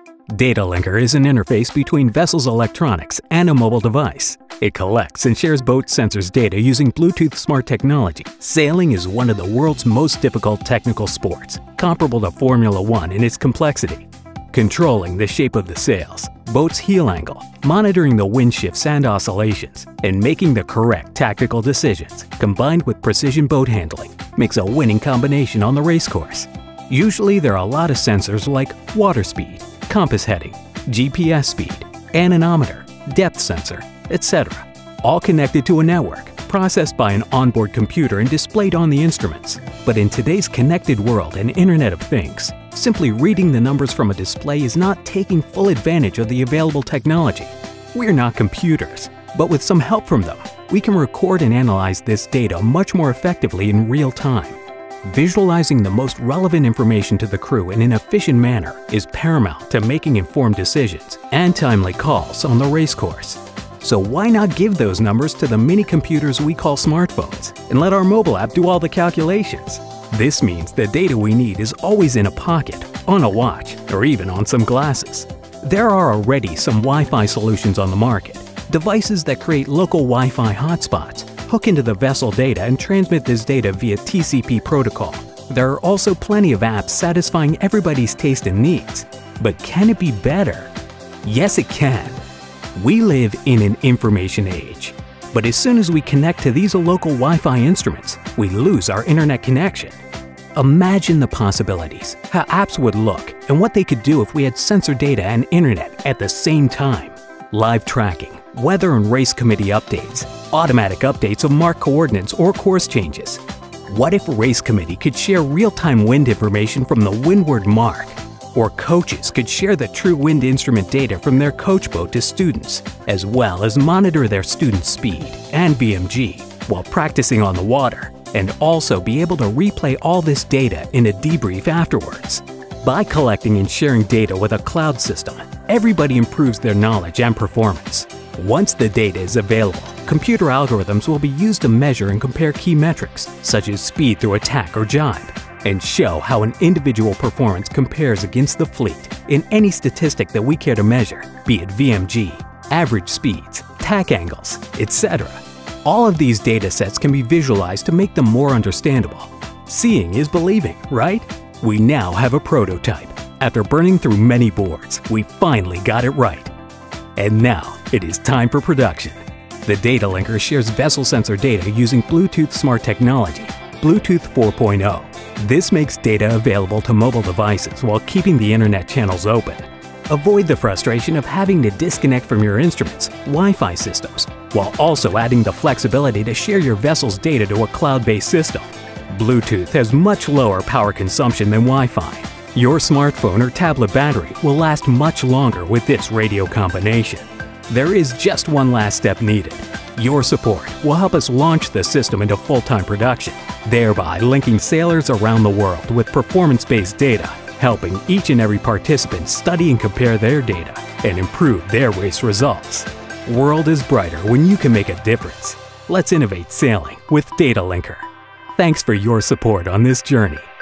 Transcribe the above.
Data linker is an interface between vessel's electronics and a mobile device. It collects and shares boat sensors data using Bluetooth Smart technology. Sailing is one of the world's most difficult technical sports, comparable to Formula One in its complexity. Controlling the shape of the sails, boat's heel angle, monitoring the wind shifts and oscillations, and making the correct tactical decisions, combined with precision boat handling, makes a winning combination on the racecourse. Usually there are a lot of sensors like water speed, compass heading, GPS speed, anemometer, depth sensor, etc., all connected to a network, processed by an onboard computer and displayed on the instruments. But in today's connected world and Internet of Things, simply reading the numbers from a display is not taking full advantage of the available technology. We're not computers, but with some help from them, we can record and analyze this data much more effectively in real time. Visualizing the most relevant information to the crew in an efficient manner is paramount to making informed decisions and timely calls on the racecourse. So why not give those numbers to the mini computers we call smartphones and let our mobile app do all the calculations? This means the data we need is always in a pocket, on a watch, or even on some glasses. There are already some Wi-Fi solutions on the market, devices that create local Wi-Fi hotspots, hook into the vessel data and transmit this data via TCP protocol. There are also plenty of apps satisfying everybody's taste and needs. But can it be better? Yes, it can. We live in an information age. But as soon as we connect to these local Wi-Fi instruments, we lose our internet connection. Imagine the possibilities, how apps would look, and what they could do if we had sensor data and internet at the same time. Live tracking, weather and race committee updates, automatic updates of marked coordinates or course changes. What if a race committee could share real-time wind information from the windward mark? Or coaches could share the true wind instrument data from their coach boat to students, as well as monitor their students' speed and VMG while practicing on the water, and also be able to replay all this data in a debrief afterwards. By collecting and sharing data with a cloud system, everybody improves their knowledge and performance. Once the data is available, computer algorithms will be used to measure and compare key metrics, such as speed through attack or jibe, and show how an individual performance compares against the fleet in any statistic that we care to measure, be it VMG, average speeds, tack angles, etc. All of these data sets can be visualized to make them more understandable. Seeing is believing, right? We now have a prototype. After burning through many boards, we finally got it right. And now, it is time for production. The data linker shares vessel sensor data using Bluetooth Smart technology, Bluetooth 4.0. This makes data available to mobile devices while keeping the internet channels open. Avoid the frustration of having to disconnect from your instruments, Wi-Fi systems, while also adding the flexibility to share your vessel's data to a cloud-based system. Bluetooth has much lower power consumption than Wi-Fi. Your smartphone or tablet battery will last much longer with this radio combination. There is just one last step needed. Your support will help us launch the system into full-time production, thereby linking sailors around the world with performance-based data, helping each and every participant study and compare their data and improve their race results. World is brighter when you can make a difference. Let's innovate sailing with Data Linker. Thanks for your support on this journey.